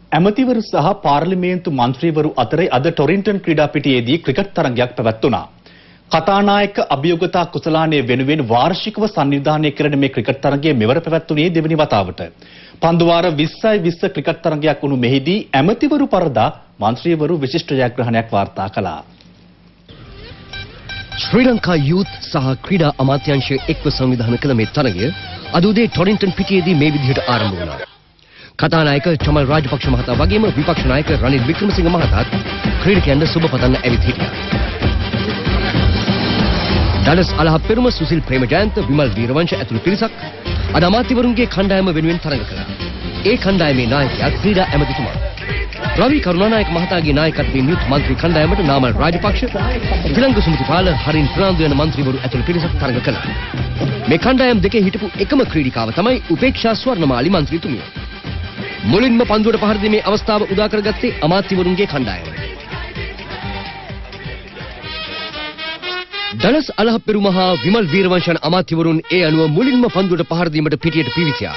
ඇමතිවරු සහ පාර්ලිමේන්තු මන්ත්‍රීවරු අතර අද ටොරින්ටන් ක්‍රීඩාපිටියේදී ක්‍රිකට් තරගයක් පැවැත්වුණා. කතානායක අභියෝගතා කුසලානය වෙනුවෙන් වාර්ෂිකව සංවිධානය කරන මේ ක්‍රිකට් තරගයේ මෙවර පැවැත්වුණේ දෙවැනි වතාවට. පන්දුවාර 20යි 20 ක්‍රිකට් තරගයක් වුණු මෙහිදී ඇමතිවරු පරදා මන්ත්‍රීවරු විශිෂ්ට ජයග්‍රහණයක් වාර්තා කළා. ශ්‍රී ලංකා යූත් සහ ක්‍රීඩා අමාත්‍යාංශය එක්ව සංවිධානය කළ මේ තරගය අද උදේ ටොරින්ටන් පිටියේදී මේ විදිහට ආරම්භ වුණා. කතානායක චමල් රාජපක්ෂ මහතා වගේම විපක්ෂ නායක රනිල් වික්‍රමසිංහ මහතාත් ක්‍රීඩකයන්ට සුබ පතන්න ඇවිත් හිටියා. ඩලස් අලහප්පෙරුම සුසිල් ප්‍රේමජයන්ත විමල් වීරවංශ ඇතුළු පිරිසක් අද අමාත්‍යවරුන්ගේ කණ්ඩායම වෙනුවෙන් තරඟ කළා. ඒ කණ්ඩායමේ නායකයා ක්‍රීඩා ඇමතිතුමා. රවි කරුණානායක මහතාගේ නායකත්වයෙන් යුත් මන්ත්‍රී කණ්ඩායමට නාමල් රාජපක්ෂ, තිලංග සුමතිපාල, හරින් ප්‍රනාන්දු යන මන්ත්‍රීවරු ඇතුළු පිරිසක් තරඟ කළා. මේ කණ්ඩායම් දෙකේ හිටපු එකම ක්‍රීඩිකාව තමයි උපේක්ෂා ස්වර්ණමාලි මන්ත්‍රීතුමිය. මුලින්ම පන්දුවට පහර දීමේ අවස්ථාව උදා කරගත්තේ අමාත්‍යවරුන්ගේ කණ්ඩායම. ඩලස් අලහප්පෙරුම හා විමල් වීරවංශ යන අමාත්‍යවරුන් ඒ අනුව මුලින්ම පන්දුවට පහර දීමට පිටියට පිවිසියා.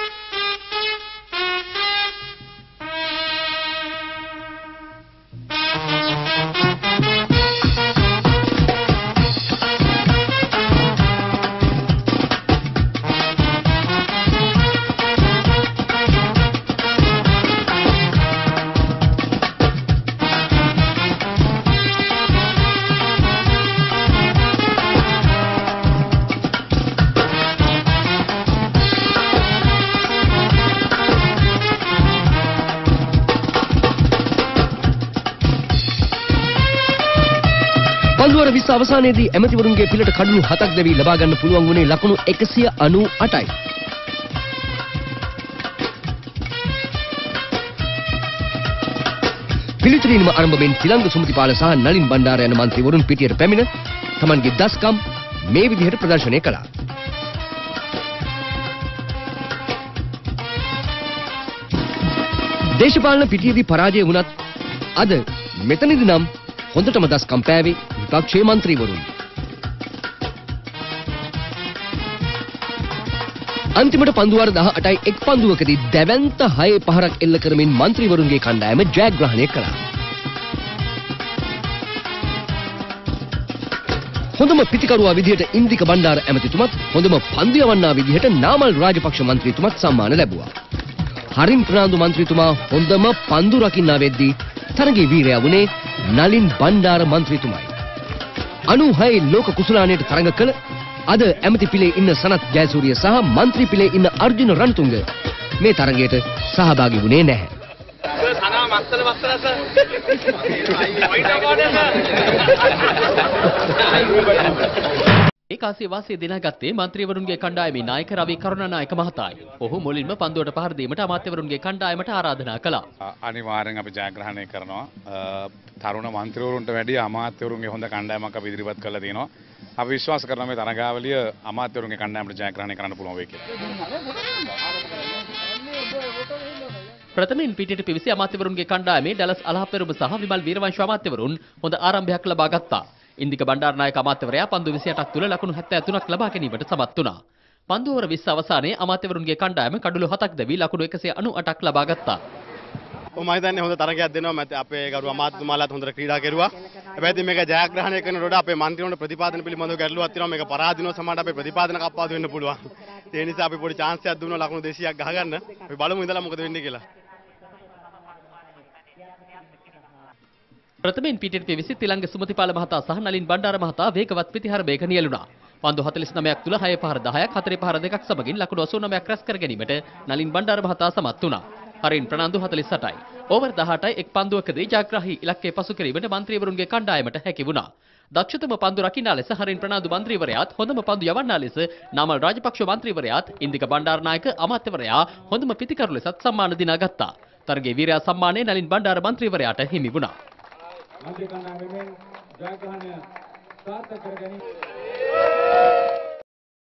පන්දුවර 20 අවසානයේදී ඇමතිවරුන්ගේ පිළට කඩලු 7ක් දැවි ලබා ගන්න පුළුවන් වුණේ ලකුණු 198යි. පිළිතුරින්ම ආරම්භයෙන් තිලංග සුමතිපාල සහ නලින් බණ්ඩාර යන මන්ත්‍රීවරුන් පිටියට පැමිණ තමන්ගේ දස්කම් මේ විදිහට ප්‍රදර්ශනය කළා. දේශපාලන පිටියේදී පරාජය වුණත් අද මෙතනදී නම් හොඳටම දස්කම් පෑවේ විපක්ෂයේ මන්ත්‍රීවරුන්. අන්තිමට පන්දුවාර 18යි එක් පන්දුවකදී දැවැන්ත 6 පහරක් එල්ල කරමින් මන්ත්‍රීවරුන්ගේ කණ්ඩායම ජයග්‍රහණය කළා. හොඳම පිටිකරුවා විදිහට ඉන්දික බණ්ඩාර ඇමතිතුමත් හොඳම පන්දු යවන්නා විදිහට නාමල් රාජපක්ෂ මන්ත්‍රීතුමත් සම්මාන ලැබුවා. හරින් ප්‍රනාන්දු මන්ත්‍රීතුමා හොඳම පන්දු රකින්නා වෙද්දී තරගයේ වීරයා වුණේ නලින් බණ්ඩාර මන්ත්‍රීතුමයි. 96 ලෝක කුසලානයට තරඟ කළ අද ඇමති පිලේ ඉන්න සනත් ජයසූරිය සහ මන්ත්‍රී පිලේ ඉන්න අර්ජුන රන්තුංග මේ තරගයට සහභාගී වුණේ නැහැ. ඒකාසිය වාසිය දිනාගත්තේ මන්ත්‍රීවරුන්ගේ කණ්ඩායමේ නායක රවි කරුණානායක මහතායි. ඔහු මුලින්ම පන්දුවට පහර දීමට අමාත්‍යවරුන්ගේ කණ්ඩායමට ආරාධනා කළා. අනිවාර්යෙන් අපි ජයග්‍රහණය කරනවා. තරුණ මන්ත්‍රීවරුන්ට වැඩිය අමාත්‍යවරුන්ගේ හොඳ කණ්ඩායමක් අපි ඉදිරිපත් කරලා තියෙනවා. අපි විශ්වාස කරනවා මේ තරගාවලිය අමාත්‍යවරුන්ගේ කණ්ඩායමට ජයග්‍රහණය කරන්න පුළුවන් වෙයි කියලා. ප්‍රථමයෙන් පිටියට පිවිසි අමාත්‍යවරුන්ගේ කණ්ඩායමේ ඩලස් අලහප්පෙරුම සහ විමල් වීරවංශ අමාත්‍යවරුන් හොඳ ආරම්භයක් ලබා ගත්තා. ඉන්දික බණ්ඩාරනායක අමාත්‍යවරයා පන්දු 28ක් තුල ලකුණු 73ක් ලබා ගැනීමට සමත් වුණා. පන්දු ඕවර 20 අවසානයේ අමාත්‍යවරුන්ගේ කණ්ඩායම කඩලු 7ක් දැවි ලකුණු 198ක් ලබා ගත්තා. මම හිතන්නේ හොඳ තරගයක් දෙනවා. අපේ ගරු අමාත්‍යතුමාලාත් හොඳට ක්‍රීඩා කෙරුවා. හැබැයි ඉතින් මේක ජයග්‍රහණය කරනකොට අපේ මන්ත්‍රීවරුන්ට ප්‍රතිපාදන පිළිබඳව ගැටලුවක් තියෙනවා. මේක පරාදිනව සමහරට අපේ ප්‍රතිපාදන කප්පාදු වෙන්න පුළුවන්. ඒ නිසා අපි පොඩි chance එකක් දුන්නා ලකුණු 200ක් ගහගන්න. අපි බලමු ඉඳලා මොකද වෙන්නේ කියලා. ප්‍රථමයෙන් පිටියට පිවිසි තිලංග සුමතිපාල මහතා සහ නලින් බණ්ඩාර මහතා වේගවත් පිටිහරබයක නියැලුණා. පන්දු 49ක් තුල 6 පහර 10ක් 4 පහර 2ක් සමගින් ලකුණු 89ක් රැස් කර ගැනීමට නලින් බණ්ඩාර මහතා සමත් වුණා. හරින් ප්‍රනාන්දු 48යි. ඕවර් 18යි එක් පන්දුවකදී ජයග්‍රාහී ඉලක්කය පසු කිරීමට මන්ත්‍රීවරුන්ගේ කණ්ඩායමට හැකි වුණා. දක්ෂතම පන්දු රකින්නා ලෙස හරින් ප්‍රනාන්දු මන්ත්‍රීවරයාත් හොඳම පන්දු යවන්නා ලෙස නාමල් රාජපක්ෂ මන්ත්‍රීවරයාත් ඉන්දික බණ්ඩාරනායක අමාත්‍යවරයා හොඳම පිටිකරු ලෙසත් සම්මාන දිනා ගත්තා. තරගයේ වීරයා සම්මානය නලින් බණ්ඩාර මන්ත්‍රීවරයාට හිමි වුණා. මන්ත්‍රී කණ්ඩායමෙන් ජයග්‍රහණය සාර්ථක කර ගැනීම